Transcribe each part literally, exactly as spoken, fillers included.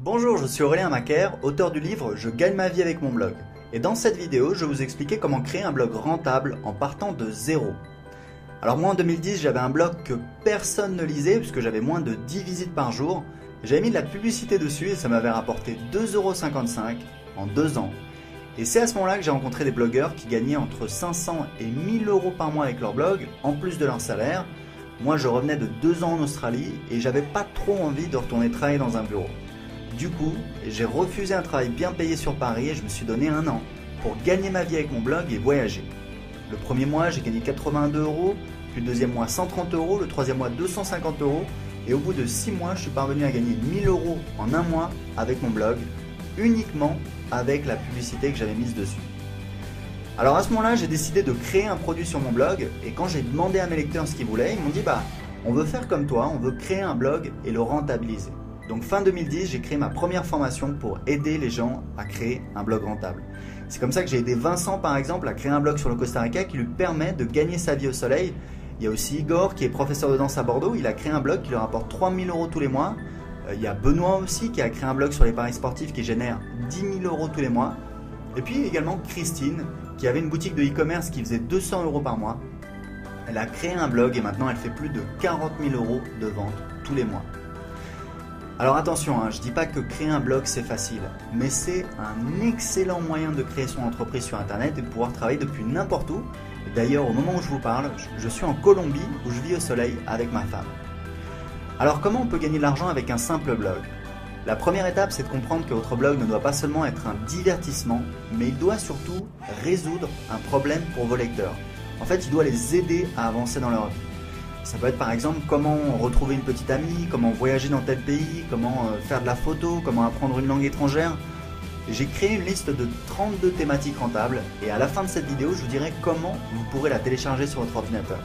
Bonjour, je suis Aurélien Macaire, auteur du livre Je gagne ma vie avec mon blog. Et dans cette vidéo, je vais vous expliquer comment créer un blog rentable en partant de zéro. Alors moi en deux mille dix, j'avais un blog que personne ne lisait puisque j'avais moins de dix visites par jour. J'avais mis de la publicité dessus et ça m'avait rapporté deux euros cinquante-cinq en deux ans. Et c'est à ce moment-là que j'ai rencontré des blogueurs qui gagnaient entre cinq cents et mille euros par mois avec leur blog, en plus de leur salaire. Moi je revenais de deux ans en Australie et j'avais pas trop envie de retourner travailler dans un bureau. Du coup, j'ai refusé un travail bien payé sur Paris et je me suis donné un an pour gagner ma vie avec mon blog et voyager. Le premier mois, j'ai gagné quatre-vingt-deux euros, puis le deuxième mois cent trente euros, le troisième mois deux cent cinquante euros et au bout de six mois, je suis parvenu à gagner mille euros en un mois avec mon blog, uniquement avec la publicité que j'avais mise dessus. Alors à ce moment-là, j'ai décidé de créer un produit sur mon blog et quand j'ai demandé à mes lecteurs ce qu'ils voulaient, ils m'ont dit bah on veut faire comme toi, on veut créer un blog et le rentabiliser. Donc fin deux mille dix, j'ai créé ma première formation pour aider les gens à créer un blog rentable. C'est comme ça que j'ai aidé Vincent par exemple à créer un blog sur le Costa Rica qui lui permet de gagner sa vie au soleil. Il y a aussi Igor qui est professeur de danse à Bordeaux, il a créé un blog qui lui rapporte trois mille euros tous les mois. Il y a Benoît aussi qui a créé un blog sur les paris sportifs qui génère dix mille euros tous les mois. Et puis également Christine qui avait une boutique de e-commerce qui faisait deux cents euros par mois. Elle a créé un blog et maintenant elle fait plus de quarante mille euros de vente tous les mois. Alors attention, hein, je ne dis pas que créer un blog c'est facile, mais c'est un excellent moyen de créer son entreprise sur internet et de pouvoir travailler depuis n'importe où. D'ailleurs au moment où je vous parle, je suis en Colombie où je vis au soleil avec ma femme. Alors comment on peut gagner de l'argent avec un simple blog? La première étape c'est de comprendre que votre blog ne doit pas seulement être un divertissement, mais il doit surtout résoudre un problème pour vos lecteurs. En fait il doit les aider à avancer dans leur vie. Ça peut être par exemple comment retrouver une petite amie, comment voyager dans tel pays, comment faire de la photo, comment apprendre une langue étrangère. J'ai créé une liste de trente-deux thématiques rentables et à la fin de cette vidéo, je vous dirai comment vous pourrez la télécharger sur votre ordinateur.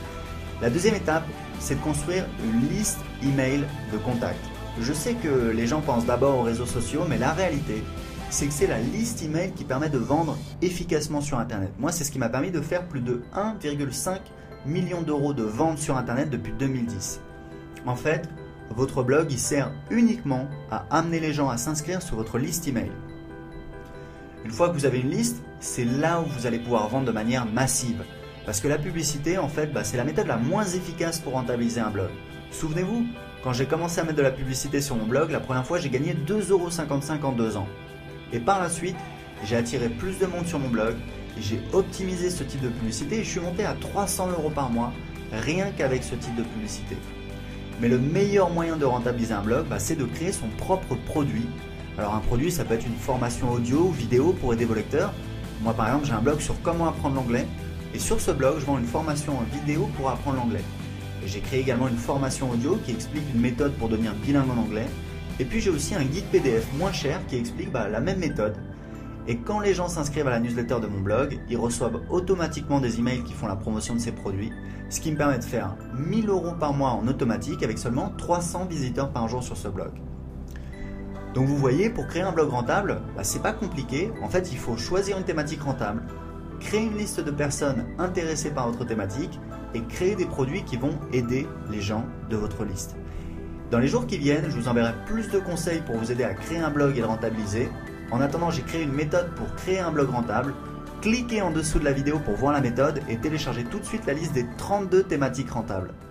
La deuxième étape, c'est de construire une liste email de contacts. Je sais que les gens pensent d'abord aux réseaux sociaux, mais la réalité, c'est que c'est la liste email qui permet de vendre efficacement sur Internet. Moi, c'est ce qui m'a permis de faire plus de un virgule cinq millions d'euros de ventes sur Internet depuis deux mille dix. En fait, votre blog il sert uniquement à amener les gens à s'inscrire sur votre liste email. Une fois que vous avez une liste, c'est là où vous allez pouvoir vendre de manière massive. Parce que la publicité, en fait, bah, c'est la méthode la moins efficace pour rentabiliser un blog. Souvenez-vous, quand j'ai commencé à mettre de la publicité sur mon blog, la première fois j'ai gagné deux euros cinquante-cinq en deux ans. Et par la suite, j'ai attiré plus de monde sur mon blog. J'ai optimisé ce type de publicité et je suis monté à trois cents euros par mois rien qu'avec ce type de publicité. Mais le meilleur moyen de rentabiliser un blog, bah, c'est de créer son propre produit. Alors un produit, ça peut être une formation audio ou vidéo pour aider vos lecteurs. Moi par exemple, j'ai un blog sur comment apprendre l'anglais et sur ce blog, je vends une formation en vidéo pour apprendre l'anglais. J'ai créé également une formation audio qui explique une méthode pour devenir bilingue en anglais. Et puis j'ai aussi un guide P D F moins cher qui explique bah, la même méthode. Et quand les gens s'inscrivent à la newsletter de mon blog, ils reçoivent automatiquement des emails qui font la promotion de ces produits, ce qui me permet de faire mille euros par mois en automatique avec seulement trois cents visiteurs par jour sur ce blog. Donc vous voyez, pour créer un blog rentable, bah, c'est pas compliqué. En fait, il faut choisir une thématique rentable, créer une liste de personnes intéressées par votre thématique et créer des produits qui vont aider les gens de votre liste. Dans les jours qui viennent, je vous enverrai plus de conseils pour vous aider à créer un blog et le rentabiliser. En attendant, j'ai créé une méthode pour créer un blog rentable. Cliquez en dessous de la vidéo pour voir la méthode et téléchargez tout de suite la liste des trente-deux thématiques rentables.